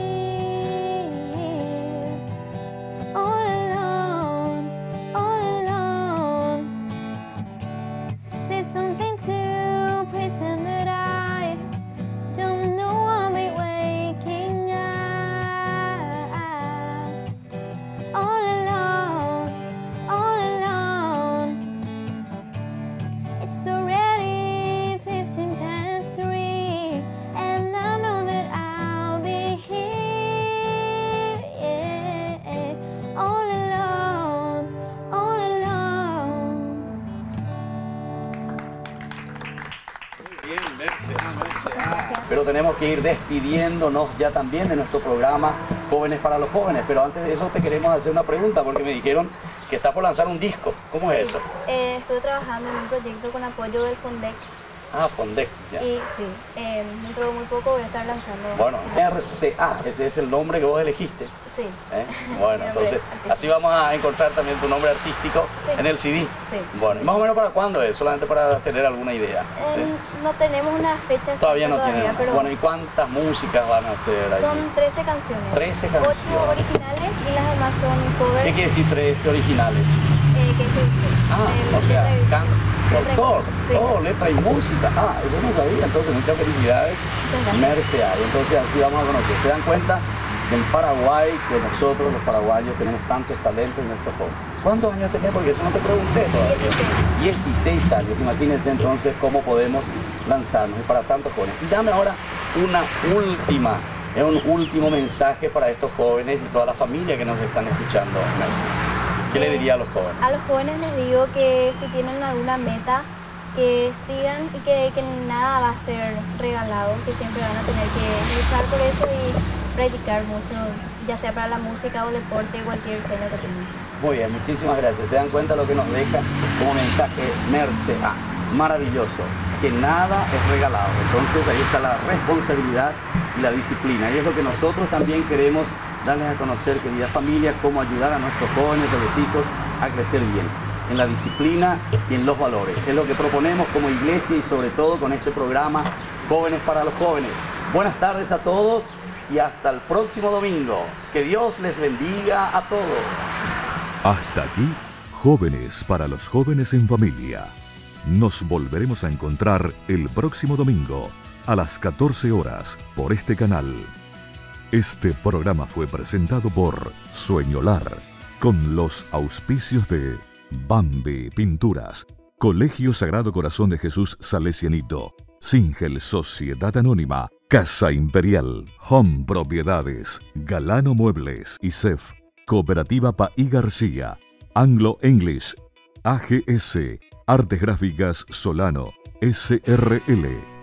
here all alone, all alone. There's something to pretend that I don't know I'll be waking up all alone, all alone. It's already 15 past 3, and I know that I'll be here, yeah, all alone, all alone. Bien, pero tenemos que ir despidiéndonos ya también de nuestro programa Jóvenes para los Jóvenes. Pero antes de eso te queremos hacer una pregunta, porque me dijeron que estás por lanzar un disco. ¿Cómo es eso? Estoy trabajando en un proyecto con apoyo del Fondec. Ah, Fondec, ya. Y sí, dentro de muy poco voy a estar lanzando. Bueno, RCA, ese es el nombre que vos elegiste. Sí. Bueno, entonces así vamos a encontrar también tu nombre artístico en el CD. Sí. Bueno, ¿y más o menos para cuándo es? Solamente para tener alguna idea. No tenemos una fecha Todavía no todavía, tienen. pero Bueno, ¿y cuántas músicas van a hacer ahí? son 13 canciones. 13 canciones. 8 originales y las demás son covers. ¿Qué quiere decir 13 originales? Que O sea, autor, Sí. oh, letra y música. Ah, eso no sabía. Entonces, muchas felicidades. Mercedes. Entonces, así vamos a conocer. ¿Se dan cuenta del Paraguay, que nosotros los paraguayos tenemos tantos talentos en nuestro joven? ¿Cuántos años tenés? Porque eso no te pregunté todavía. 16 años. Imagínense entonces cómo podemos lanzarnos para tantos jóvenes. Y dame ahora un último mensaje para estos jóvenes y toda la familia que nos están escuchando, Mercedes. ¿Qué le diría a los jóvenes? A los jóvenes les digo que si tienen alguna meta, que sigan y que nada va a ser regalado, que siempre van a tener que luchar por eso y practicar mucho, ya sea para la música o deporte, cualquier sueño que tengan. Muy bien, muchísimas gracias. Se dan cuenta lo que nos deja como mensaje Merce A. Maravilloso, que nada es regalado. Entonces ahí está la responsabilidad y la disciplina. Y es lo que nosotros también queremos darles a conocer, querida familia, cómo ayudar a nuestros jóvenes, a los hijos a crecer bien, en la disciplina y en los valores. Es lo que proponemos como iglesia y sobre todo con este programa Jóvenes para los Jóvenes. Buenas tardes a todos y hasta el próximo domingo. Que Dios les bendiga a todos. Hasta aquí, Jóvenes para los Jóvenes en Familia. Nos volveremos a encontrar el próximo domingo a las 14 horas por este canal. Este programa fue presentado por Sueñolar, con los auspicios de Bambi Pinturas, Colegio Sagrado Corazón de Jesús Salesianito, Singel Sociedad Anónima, Casa Imperial, Home Propiedades, Galano Muebles, ISEF, Cooperativa Paí García, Anglo English, AGS, Artes Gráficas Solano, SRL.